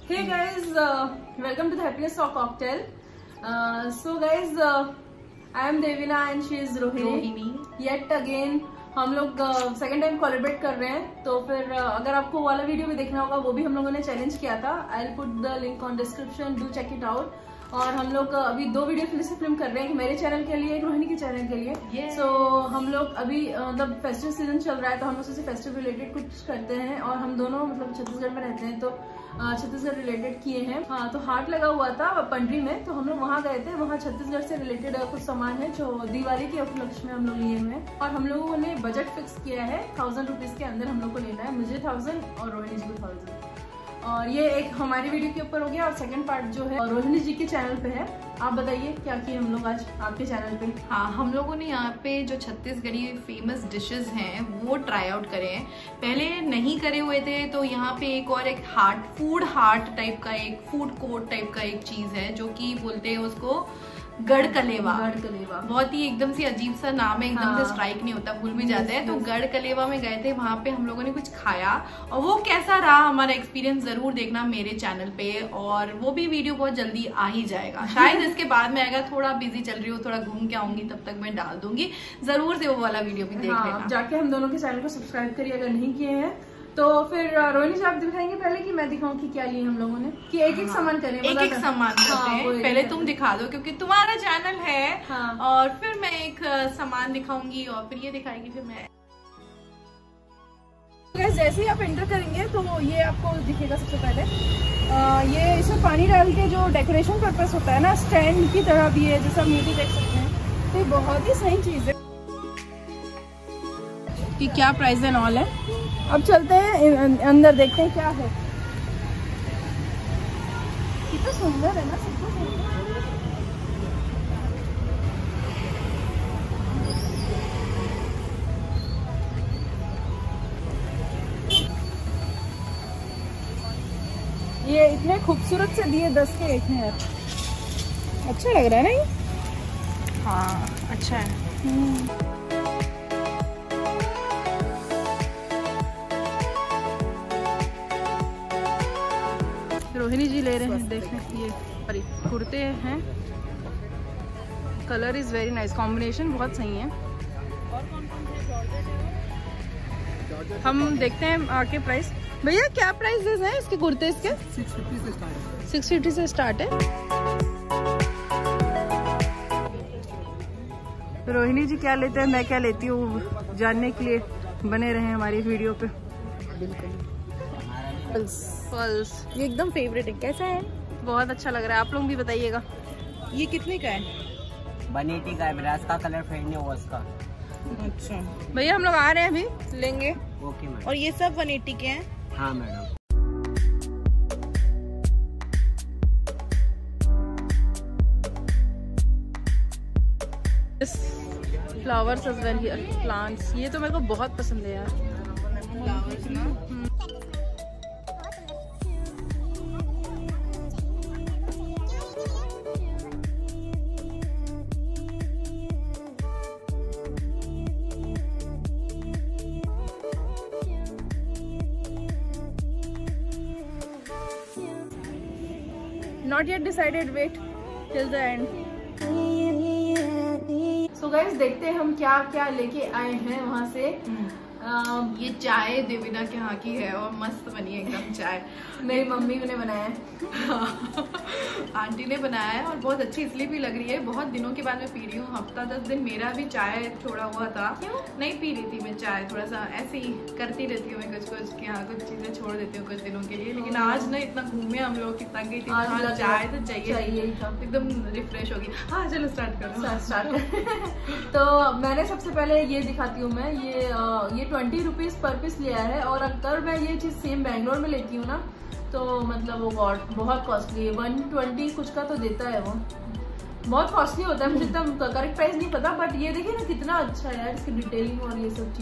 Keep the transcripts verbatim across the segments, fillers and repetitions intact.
Hey guys, uh, welcome to the Hapiness cocktail. Uh, so guys, uh, I am Devina and she is Rohini. Yet again हम लोग second time collaborate कर रहे हैं, तो फिर uh, अगर आपको वाला वीडियो भी देखना होगा, वो भी हम लोगों ने चैलेंज किया था. I will put the link on description, do check it out. और हम लोग अभी दो वीडियो फिर से फिल्म कर रहे हैं, मेरे चैनल के लिए, एक रोहिणी के चैनल के लिए. सो yeah. so, हम लोग अभी मतलब फेस्टिव सीजन चल रहा है, तो हम लोग से फेस्टिव रिलेटेड कुछ करते हैं. और हम दोनों मतलब छत्तीसगढ़ में रहते हैं, तो छत्तीसगढ़ रिलेटेड किए हैं. हाँ, तो हाट लगा हुआ था पंडरी में, तो हम लोग वहाँ गए थे. वहाँ छत्तीसगढ़ से रिलेटेड कुछ सामान है जो दिवाली के उपलक्ष्य में हम लोग लिए हुए हैं. और हम लोगों ने बजट फिक्स किया है, थाउजेंड रुपीज के अंदर हम लोग को लेना है. मुझे थाउजेंड और रोहिणी जी को थाउजेंड. और ये एक हमारी वीडियो के ऊपर हो गया, और सेकंड पार्ट जो है रोहिणी जी के चैनल पे है. आप बताइए क्या किए हम लोग आज आपके चैनल पे. हाँ, हम लोगों ने यहाँ पे जो छत्तीसगढ़ी फेमस डिशेस हैं वो ट्राई आउट करे हैं. पहले नहीं करे हुए थे, तो यहाँ पे एक और एक हार्ट फूड हार्ट टाइप का एक फूड कोर्ट टाइप का एक चीज है, जो कि बोलते हैं उसको गढ़ कलेवा. गढ़ कलेवा बहुत ही एकदम से अजीब सा नाम है, एकदम हाँ, से स्ट्राइक नहीं होता, भूल भी जाते हैं. तो गढ़ कलेवा में गए थे, वहां पे हम लोगों ने कुछ खाया, और वो कैसा रहा हमारा एक्सपीरियंस जरूर देखना मेरे चैनल पे. और वो भी वीडियो बहुत जल्दी आ ही जाएगा, शायद इसके बाद में आएगा. थोड़ा बिजी चल रही हूँ, थोड़ा घूम के आऊंगी, तब तक मैं डाल दूंगी. जरूर से वो वाला वीडियो भी देख लेना. जाके हम दोनों के चैनल को सब्सक्राइब करिए अगर नहीं किए हैं. तो फिर रोहिणी जी आप दिखाएंगे पहले कि मैं दिखाऊं कि क्या लिए हम लोगों ने, कि एक एक हाँ, सामान करें. एक एक सामान करते हैं. हाँ, पहले तुम दिखा दो क्योंकि तुम्हारा चैनल है. हाँ. और फिर मैं एक सामान दिखाऊंगी, और फिर ये दिखाएगी, फिर मैं. जैसे ही आप एंटर करेंगे तो ये आपको दिखेगा सबसे पहले. आ, ये इसमें पानी डाल के जो डेकोरेशन पर्पस होता है ना, स्टैंड की तरह भी है, जैसा आप नीचे देख सकते हैं. तो ये बहुत ही सही चीज है. कि क्या प्राइस एंड ऑल है. अब चलते हैं अंदर, देखते हैं क्या है. कितना सुंदर है ना, सब कुछ. ये इतने खूबसूरत से दिए, दस के एक हैं यार. अच्छा लग रहा है ना ये. हाँ, अच्छा है. रोहिणी जी ले रहे हैं, देखने. ये कुर्ते हैं, colour is very nice, combination बहुत सही है. हम देखते हैं आके प्राइस. भैया क्या प्राइस हैं इसके कुर्ते? इसके सिक्स फिफ्टी से स्टार्ट है. सिक्स फिफ्टी से स्टार्ट है. रोहिणी जी क्या लेते हैं, मैं क्या लेती हूँ, जानने के लिए बने रहे हमारी वीडियो पे. पल्स ये एकदम फेवरेट है. कैसा है? बहुत अच्छा लग रहा है. आप लोग भी बताइएगा. ये कितने का है? वन एटी का है. ब्रास का कलर फेड नहीं हुआ उसका. अच्छा भैया, हम लोग आ रहे हैं, अभी लेंगे. Okay madam. और ये सब वन एटी के हैं? हाँ madam. Flowers as well here, plants. ये तो मेरे को बहुत पसंद है यार, फ्लावर्स ना. Not yet decided. Wait till the end. So guys, देखते हैं हम क्या क्या लेके आए हैं वहाँ से. Uh, ये चाय देविना के यहाँ की है, और मस्त बनी है एकदम चाय. मेरी मम्मी ने बनाया है. आंटी ने बनाया है, और बहुत अच्छी इसलिए भी लग रही है. बहुत दिनों के बाद मैं पी रही हूँ, हफ्ता दस दिन मेरा भी चाय छोड़ा हुआ था. क्यों नहीं पी रही थी मैं चाय? थोड़ा सा ऐसे ही करती रहती हूँ मैं कुछ कुछ कि हाँ, कुछ चीजें छोड़ देती हूँ कुछ दिनों के लिए. लेकिन आज ना इतना घूमे हम लोग कि तंग गई थी. हाँ, चाय तो चाहिए, एकदम रिफ्रेश होगी. हाँ चलो स्टार्ट करो. स्टार्ट तो मैंने सबसे पहले ये दिखाती हूँ मैं. ये ये ट्वेंटी रुपीज पर पीस लिया है, और अगर मैं ये चीज सेम बैंगलोर में लेती हूँ ना, तो मतलब वो गॉड बहुत कॉस्टली है. वन ट्वेंटी कुछ का तो देता है वो. बहुत कॉस्टली होता है. मुझे एकदम करेक्ट प्राइस नहीं पता, बट ये देखिए ना कितना अच्छा है यार, इसकी डिटेलिंग और ये सब चीजें कितनी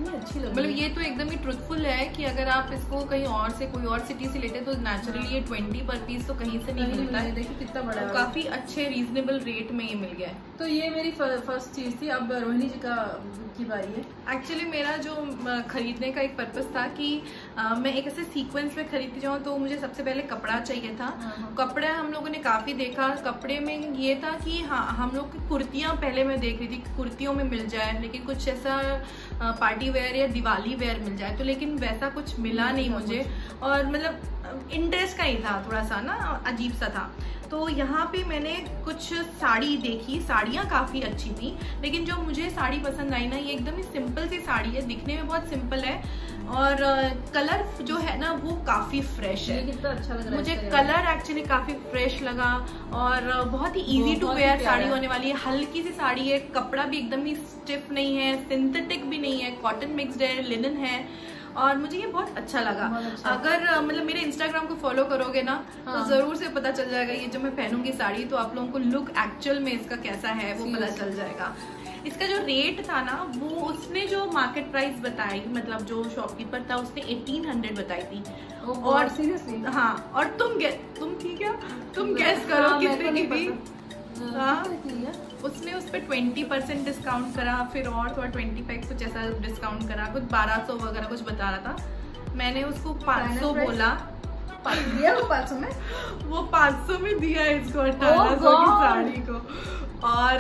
कितनी अच्छी लग मतलब ये तो एकदम ही ट्रुथफुल है कि अगर आप इसको कहीं और से कोई और सिटी से लेते हैं तो नेचुरली ये ट्वेंटी पर पीस तो कहीं से नहीं मिलता है। देखिए कितना बड़ा है, काफी अच्छे रीजनेबल रेट में ये मिल गया है। तो ये मेरी फर्स्ट चीज थी। अब रोहिणी जी का की बारी है। एक्चुअली मेरा जो खरीदने का एक पर्पस था कि आ, मैं एक ऐसे सीक्वेंस में खरीदती जाऊँ, तो मुझे सबसे पहले कपड़ा चाहिए था। कपड़ा हम लोगों ने काफी देखा। कपड़े में ये था कि हाँ, हम लोग की कुर्तियाँ पहले मैं देख रही थी कुर्तियों में मिल जाए, लेकिन कुछ ऐसा पार्टी वेयर या दिवाली वेयर मिल जाए, तो लेकिन वैसा कुछ मिला नहीं मुझे। और मतलब इंटरेस्ट का ही था, थोड़ा सा ना अजीब सा था। तो यहाँ पे मैंने कुछ साड़ी देखी, साड़ियाँ काफ़ी अच्छी थी, लेकिन जो मुझे साड़ी पसंद आई ना, ये एकदम ही सिंपल सी साड़ी है, दिखने में बहुत सिंपल है और कलर जो है ना वो काफ़ी फ्रेश है। कितना अच्छा लग रहा है। मुझे कलर एक्चुअली काफ़ी फ्रेश लगा और बहुत ही इजी टू वेयर साड़ी होने वाली है। हल्की सी साड़ी है, कपड़ा भी एकदम ही स्टिफ नहीं है, सिंथेटिक भी नहीं है, कॉटन मिक्सड है, लिनन है और मुझे ये बहुत अच्छा लगा। अच्छा। अगर मतलब मेरे इंस्टाग्राम को फॉलो करोगे ना, हाँ। तो जरूर से पता चल जाएगा ये जो मैं पहनूंगी साड़ी, तो आप लोगों को लुक एक्चुअल में इसका कैसा है वो पता चल जाएगा। इसका जो रेट था ना, वो उसने जो मार्केट प्राइस बताई, मतलब जो शॉपकीपर था उसने अठारह सौ बताई थी। और सीरियसली हाँ, और तुम तुम ठीक है तुम गैस करो हाँ, कितने की थी? हाँ, उसने उस पर ट्वेंटी परसेंट डिस्काउंट करा, फिर और थोड़ा ट्वेंटी फाइव कुछ ऐसा डिस्काउंट करा, कुछ बारह सौ वगैरह कुछ बता रहा था। मैंने उसको पाँच सौ बोला, दिया वो पाँच सौ में, वो पाँच सौ में दिया इसको अठारह सौ की साड़ी को। और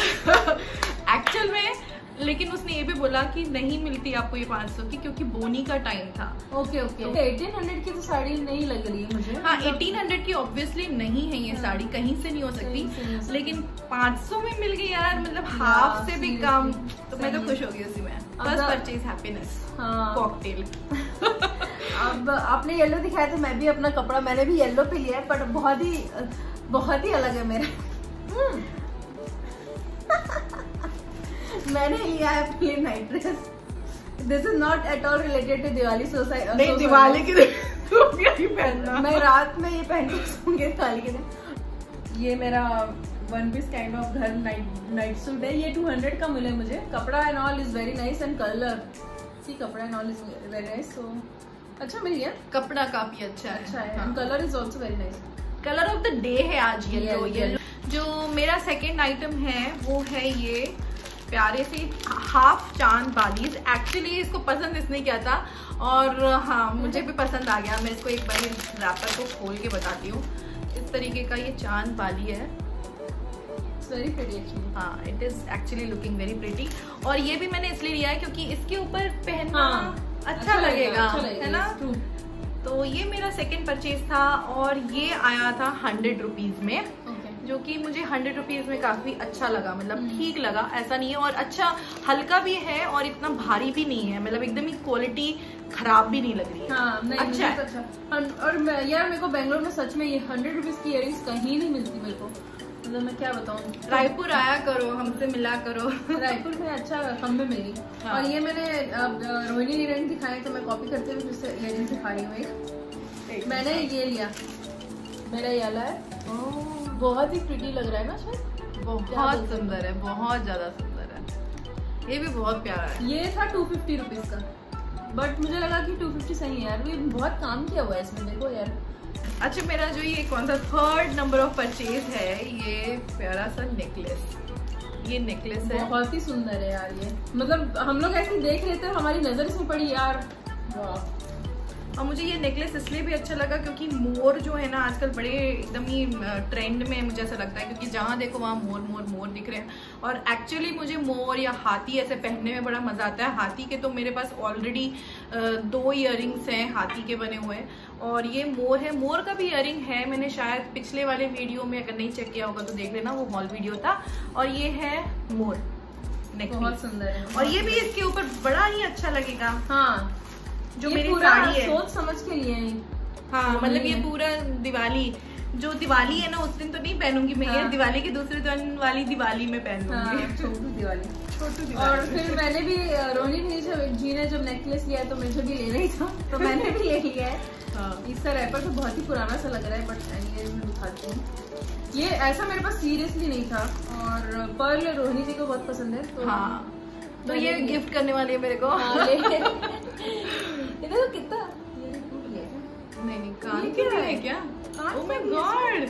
एक्चुअल में लेकिन उसने ये भी बोला कि नहीं मिलती आपको ये पाँच सौ की, क्योंकि बोनी का टाइम था। ओके ओके तो अठारह सौ की तो साड़ी नहीं लग रही है मुझे। हाँ, अठारह सौ की ऑब्वियसली नहीं है ये साड़ी, कहीं से नहीं हो सकती, लेकिन पाँच सौ में मिल गई यार, मतलब हाफ से भी कम। तो मैं तो खुश हो गई उसी में। First purchase happiness cocktail. अब आपने येलो दिखाया तो मैं भी अपना कपड़ा मैंने भी येलो पे लिया है, बट बहुत ही बहुत ही अलग है मेरा। मैंने लिया है plain night dress. This is not at all related to Diwali society. नहीं, दिवाली के दिन पहनना, मैं रात में ये पहन के सोऊंगी दिवाली के दिन। ये मेरा वन पीस काइंड ऑफ घर नाइट नाइट सूट है। ये टू हंड्रेड का मिले मुझे। कपड़ा and all is very nice and colour सी कपड़ा and all is very nice. So अच्छा मिल गया, कपड़ा काफी अच्छा है, अच्छा है। Colour is also very nice. Colour of the day है आज येलो। येलो जो मेरा सेकेंड आइटम है वो है ये प्यारे से हाफ चांद बालीज। एक्चुअली इसको पसंद इसने किया था और हाँ मुझे भी पसंद आ गया। मैं इसको एक बार रैपर को खोल के बताती हूँ। इस तरीके का ये चांद बाली है, वेरी प्रिटी एक्चुअली। हाँ, it is actually looking very pretty. और ये भी मैंने इसलिए लिया है क्योंकि इसके ऊपर पहनना हाँ, अच्छा, अच्छा लगेगा, अच्छा लगेगा है ना। तो ये मेरा सेकेंड परचेज था और ये आया था हंड्रेड रुपीज में, जो कि मुझे हंड्रेड रुपीज में काफी अच्छा लगा। मतलब ठीक लगा, ऐसा नहीं है, और अच्छा हल्का भी है और इतना भारी भी नहीं है, मतलब एकदम ही क्वालिटी खराब भी नहीं लग रही है। हाँ, नहीं, अच्छा है। अच्छा। और यार मेरे को बेंगलोर में सच में ये हंड्रेड रुपीज की इयरिंग्स कहीं नहीं मिलती मेरे को। मतलब मैं क्या बताऊँ, रायपुर आया करो, हमसे मिला करो। रायपुर में अच्छा कम में मिली। हाँ। और ये मैंने रोहिणी इयरिंग दिखाए तो मैं कॉपी करते हुए फिर से इयरिंग दिखा रही हूँ। मैंने ये लिया, मेरा ये वाला है, बहुत ही प्रिटी लग रहा है ना शायद, बहुत सुंदर है, बहुत ज्यादा सुंदर है। ये भी बहुत प्यारा है। ये था टू फिफ्टी रुपीज का, बट मुझे लगा कि टू फिफ्टी सही है यार, ये बहुत काम किया हुआ है इसमें, देखो यार। अच्छा, मेरा जो ये कौन सा थर्ड नंबर ऑफ परचेज है, ये प्यारा सा नेकलेस। ये नेकलेस है, बहुत ही सुंदर है यार ये। मतलब हम लोग ऐसे देख लेते हैं, हमारी नजर इसमें पड़ी यार, वाह। और मुझे ये नेकलेस इसलिए भी अच्छा लगा क्योंकि मोर जो है ना आजकल बड़े एकदम ही ट्रेंड में मुझे ऐसा लगता है, क्योंकि जहाँ देखो वहाँ मोर मोर मोर दिख रहे हैं। और एक्चुअली मुझे मोर या हाथी ऐसे पहनने में बड़ा मजा आता है। हाथी के तो मेरे पास ऑलरेडी दो इयररिंग्स हैं हाथी के बने हुए, और ये मोर है। मोर का भी इयररिंग है, मैंने शायद पिछले वाले वीडियो में अगर नहीं चेक किया होगा तो देख लेना, वो हॉल वीडियो था। और ये है मोर नेकलेस, बहुत सुंदर है। और ये भी इसके ऊपर बड़ा ही अच्छा लगेगा। हाँ, जो मेरी साड़ी है सोच समझ के लिए है। हाँ, मतलब ये पूरा दिवाली, जो दिवाली है ना उस दिन तो नहीं पहनूंगी मैं। हाँ। ये दिवाली के दूसरे दिन वाली दिवाली में पहनूंगी। हाँ, छोटू दिवाली, छोटू दिवाली। और फिर मैंने भी रोहिणी जी ने जब नेकलेस लिया तो मुझे भी लेना ही था, तो मैंने भी ले लिया है। हाँ। इसका रैपर तो बहुत ही पुराना सा लग रहा है, बट ये मैं दिखाती हूँ। ये ऐसा मेरे पास सीरियसली नहीं था, और पर्ल रोहिणी जी को बहुत पसंद है, तो हाँ तो ये गिफ्ट करने वाली है मेरे को। ये देखो कितना नहीं नहीं कान के है क्या? ओह माय गॉड,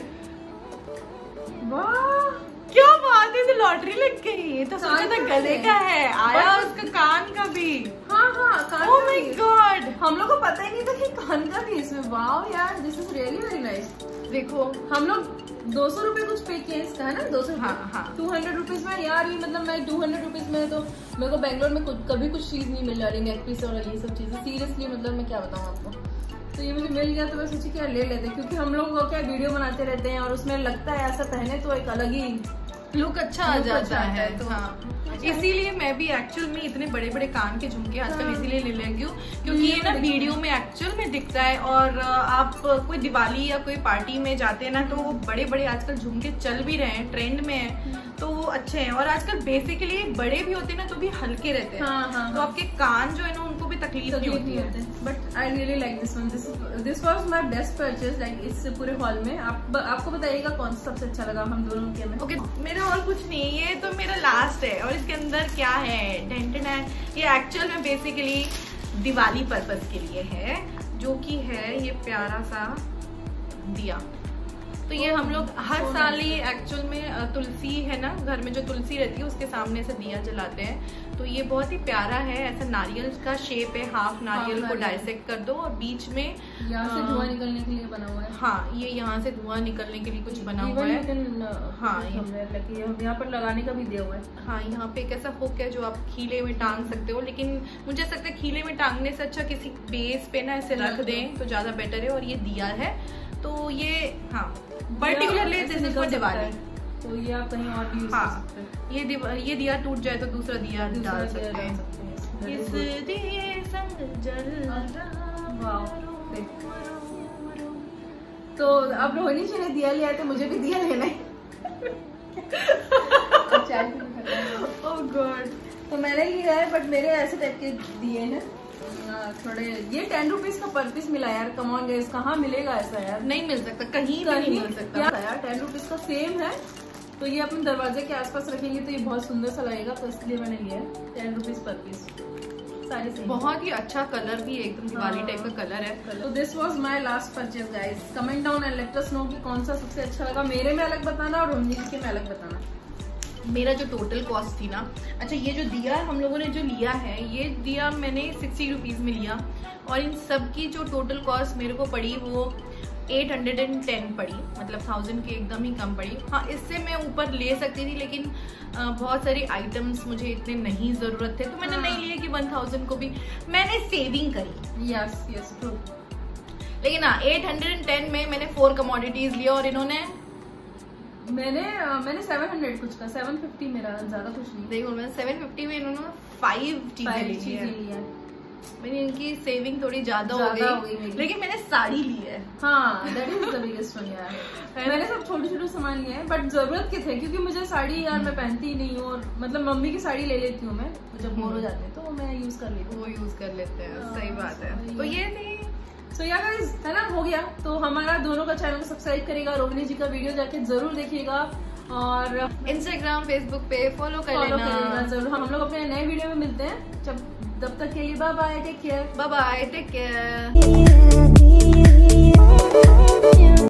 वाह क्या बात है, तो लॉटरी लग गई। ये तो सोचा था गले का है, आया उसका कान का भी। हाँ हाँ कान ओह माय गॉड, हम लोग को पता ही नहीं था कि कान का भी इसमें। वाह यार, this is really very nice. देखो हम लोग दो सौ रूपये कुछ पे किए इसका, है ना? दो सौ हाँ हाँ टू हंड्रेड रुपीज में यार। ये मतलब मैं टू हंड्रेड रुपीज में तो मेरे को बैंगलोर में कुछ कभी कुछ चीज नहीं मिल रही, नेक पीस और ये सब चीजें। सीरियसली मतलब मैं क्या बताऊँ आपको, तो ये मुझे मिल गया तो मैं सोची क्या ले लेते, क्योंकि हम लोग क्या वीडियो बनाते रहते हैं और उसमें लगता है ऐसा पहने तो एक अलग ही लुक अच्छा आ जाता है। तो हाँ, इसीलिए मैं भी एक्चुअल में इतने बड़े बड़े कान के झुमके आजकल इसीलिए ले लगी हूँ, क्योंकि ये ना वीडियो में एक्चुअल में दिखता है। और आप कोई दिवाली या कोई पार्टी में जाते हैं ना, तो वो बड़े बड़े आजकल झुमके चल भी रहे हैं, ट्रेंड में है, तो वो अच्छे हैं। और आजकल बेसिकली बड़े भी होते हैं ना तो भी हल्के रहते हैं। हाँ, हाँ, तो आपके कान जो है ना उनको भी तकलीफ नहीं होती है। But I really like this one. This this was my best purchase like इस पूरे हॉल में। आप आपको बताइएगा कौन सा सबसे अच्छा लगा हम दोनों के में। ओके okay, मेरा और कुछ नहीं, ये तो मेरा लास्ट है। और इसके अंदर क्या है, टेंटन है। ये एक्चुअल में बेसिकली दिवाली पर्पस के लिए है, जो कि है ये प्यारा सा दिया। तो ये हम लोग हर साल ही एक्चुअल में तुलसी है ना, घर में जो तुलसी रहती है उसके सामने से दिया जलाते हैं। तो ये बहुत ही प्यारा है, ऐसा नारियल का शेप है, हाफ नारियल को डाइसेक्ट कर दो और बीच में यहाँ से धुआं निकलने के लिए बना हुआ है। हाँ, ये यहाँ से धुआं निकलने के लिए कुछ बना हुआ है। हाँ, यहाँ पर लगाने का भी दिया हुआ है। हाँ, यहाँ पे एक ऐसा हुक है जो आप खीले में टांग सकते हो, लेकिन मुझे ऐसा लगता है खीले में टांगने से अच्छा किसी बेस पे ना ऐसे रख दें तो ज्यादा बेटर है। और ये दिया है, तो ये हाँ particularly this is for Diwali. तो ये आप कहीं और भी यूज हाँ, कर सकते हैं। ये दिवा, ये दिया टूट जाए तो दूसरा दिया डाल सकते हैं। इस दिए संग जल वाओ। तो अब रोहिणी जी ने दिया लिया तो मुझे भी दिया लेना है। ओह गॉड, तो मैंने लिया है, बट मेरे ऐसे टाइप के दिए हैं थोड़े। ये टेन रुपीज का पर पीस मिला यार, कम ऑन गाइस, कहाँ मिलेगा ऐसा यार? नहीं मिल सकता, कहीं भी नहीं मिल सकता यार। टेन रुपीज का सेम है, तो ये अपने दरवाजे के आसपास रखेंगे तो ये बहुत सुंदर सा लगेगा, तो इसलिए मैंने लिया है। टेन रुपीज पर पीस, सारे सेम। बहुत ही अच्छा कलर भी, एकदम दिवाली टाइप का कलर है। तो this was my last purchase guys. Comment down and let us know कि कौन सा सबसे अच्छा लगा। मेरे में अलग बताना और रोहिणी जी के में अलग बताना। मेरा जो टोटल कॉस्ट थी ना, अच्छा ये जो दिया हम लोगों ने जो लिया है, ये दिया मैंने सिक्सटी रुपीज में लिया, और इन सब की जो टोटल कॉस्ट मेरे को पड़ी वो एट हंड्रेड एंड टेन पड़ी, मतलब थाउजेंड के एकदम ही कम पड़ी। हाँ, इससे मैं ऊपर ले सकती थी, लेकिन आ, बहुत सारी आइटम्स मुझे इतने नहीं जरूरत थे, तो मैंने हाँ। नहीं लिए कि वन थाउजेंड को भी मैंने सेविंग करी। Yes yes true. लेकिन हाँ, एट हंड्रेड एंड टेन में मैंने फोर कमोडिटीज लिया, और इन्होंने मैंने uh, मैंने सेवन हंड्रेड कुछ का, सेवन फिफ्टी मेरा, ज्यादा कुछ नहीं। देखो मैं सेवन फिफ्टी में इन्होंने फाइव चीजें ली है। मैंने इनकी सेविंग थोड़ी ज्यादा हो गई, लेकिन मैंने साड़ी ली है। हाँ, that is the biggest one यार। मैंने सब छोटे छोटे सामान लिए हैं, बट जरूरत के थे, क्योंकि मुझे साड़ी यार मैं पहनती ही नहीं हूँ, और मतलब मम्मी की साड़ी ले लेती हूँ मैं, जब बोर हो जाते हैं तो मैं यूज कर लेती हूँ। वो यूज कर लेते हैं, सही बात है। तो ये थी, सो यार गाइस, है ना, हो गया। तो हमारा दोनों का चैनल को सब्सक्राइब करेगा, रोहिणी जी का वीडियो जाके जरूर देखिएगा, और इंस्टाग्राम फेसबुक पे फॉलो कर लेना जरूर। हम लोग अपने नए वीडियो में मिलते हैं, जब तब तक के लिए bye bye, take care. Bye bye, take care.